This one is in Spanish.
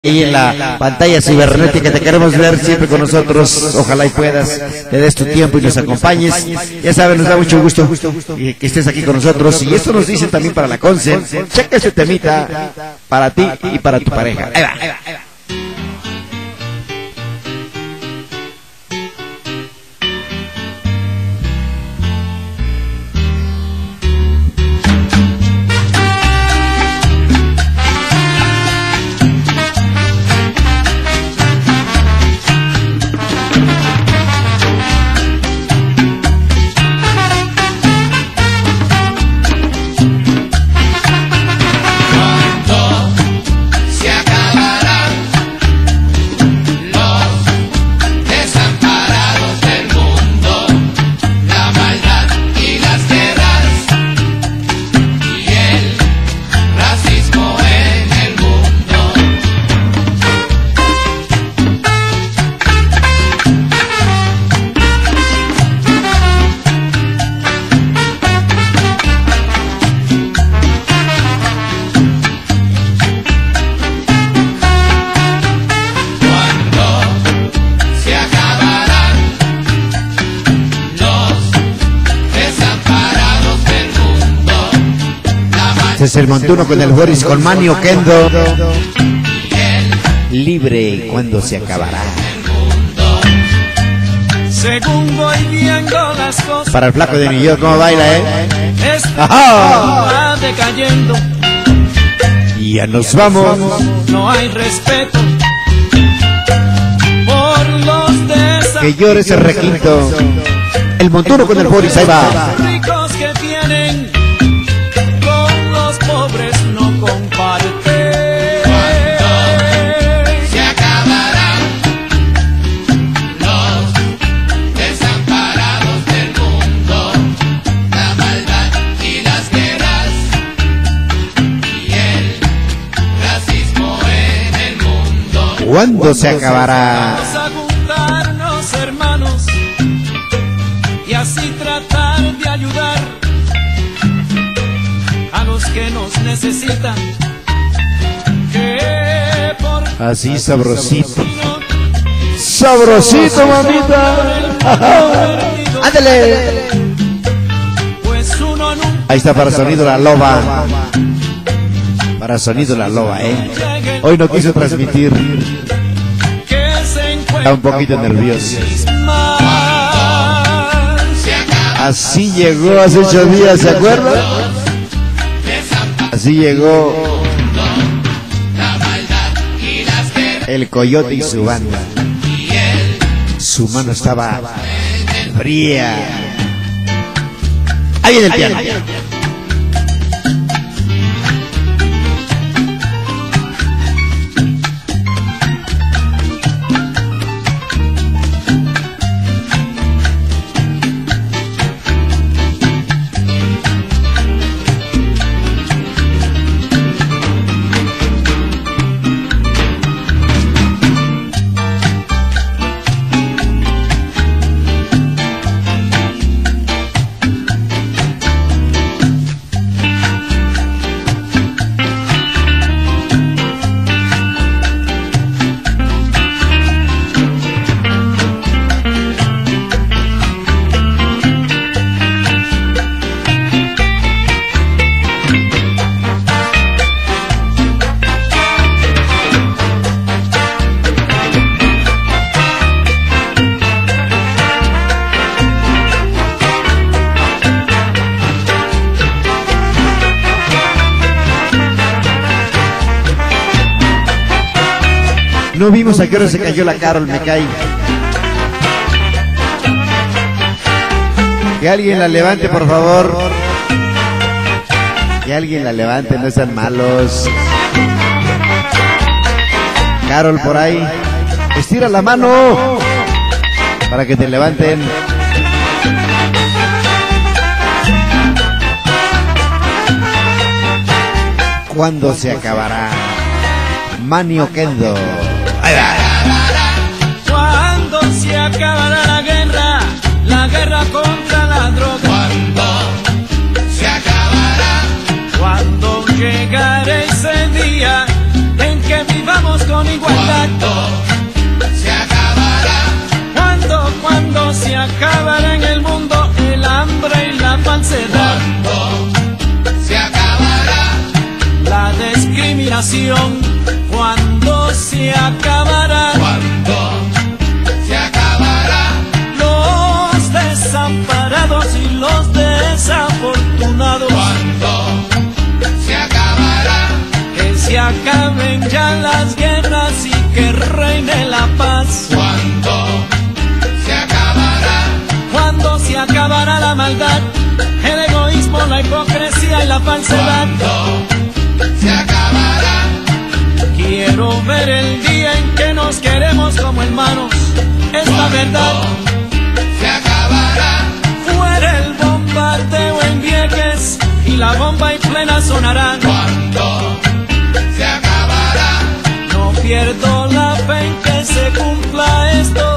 Ahí en la pantalla cibernética te queremos ver siempre con nosotros. Ojalá y puedas, te des tu tiempo y nos acompañes. Ya sabes, nos da mucho gusto que estés aquí con nosotros. Y esto nos dice también para la Conce. Checa este temita para ti y para tu pareja. Ahí va, ahí va, ahí va. Es el montuno con el Boris, con Manio Kendo. Libre cuando se acabará. Según voy viendo las cosas, para el flaco de New York, ¿cómo baila, va decayendo. Y ya nos vamos. No hay respeto por los desamparados. Que llore ese requinto. El montuno con el Boris, ahí va. Ricos que tienen, pobres no comparten. Cuando se acabarán los desamparados del mundo, la maldad y las guerras y el racismo en el mundo. ¿Cuándo se acabará? Vamos a juntarnos, hermanos, y así tratar de ayudar a los que nos necesitan, que por así sabrosito. Sabrosito, mamita. Ándale. pues uno nunca Ahí está para Sonido La Loba. Para Sonido La Loba, Hoy no quiso transmitir. que se Está encuentra un poquito nervioso. mal. Así llegó hace 8 días, ¿se acuerdan? Así llegó el Coyote y su banda. Su mano estaba fría. Ahí viene el piano. No vimos a qué hora se cayó la Carol, me cae. Que alguien la levante, por favor. Que alguien la levante, no sean malos. Carol, por ahí. Estira la mano para que te levanten. ¿Cuándo se acabará? Manio Kendo. Cuando se acabará la guerra contra la droga. Cuando se acabará, Cuando llegará ese día en que vivamos con con igualdad. Se acabará. Cuando se acabará en el mundo el hambre y la falsedad. Se acabará. La discriminación. Cuando se acabará. Se acabará. Los desamparados y los desafortunados. Se acabará. Que se acaben ya las guerras y que reine la paz. Se acabará. Cuando se acabará la maldad, el egoísmo, la hipocresía y la falsedad. Se acabará. Quiero ver el día en que nos queremos como hermanos. Es la verdad. Se acabará. Fuera el bombardeo en Vieques y la bomba en plena sonará. Se acabará. No pierdo la fe en que se cumpla esto.